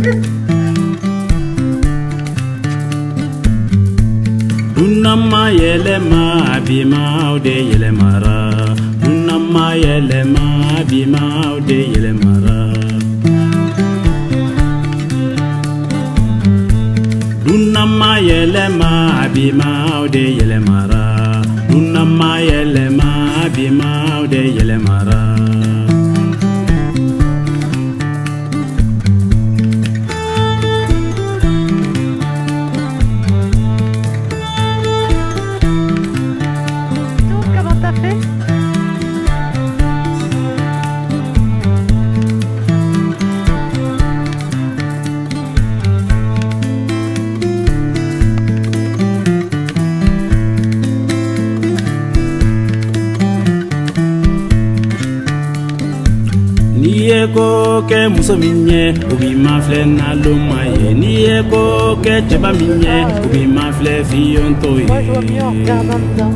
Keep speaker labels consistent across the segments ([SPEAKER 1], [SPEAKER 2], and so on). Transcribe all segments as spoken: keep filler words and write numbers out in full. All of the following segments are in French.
[SPEAKER 1] Dunama yelema bima ode yelemara. Dunama yelema bima ode yelemara. Dunama yelema bima ode yelemara. Dunama yelema bima ode yelemara. Nieko ke muso minye ubi mafle na lomaye. Nieko ke cheba minye ubi mafle fiyontoye.
[SPEAKER 2] Moi je vois mieux en regardant dedans.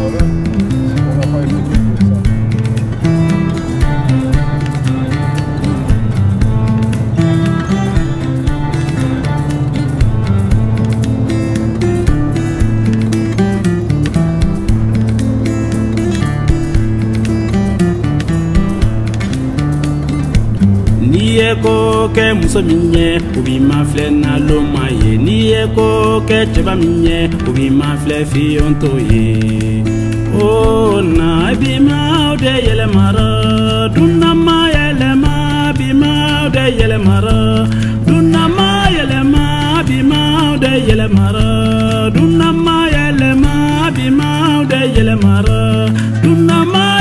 [SPEAKER 1] Nieko ke muso minye ubi mafle na lomaye. Nieko ke cheba minye ubi mafle fiyontoye. Oh na bima ode yelemara. Dunama yelema bima ode yelemara. Dunama yelema bima ode yelemara. Dunama yelema bima ode yelemara. Dunama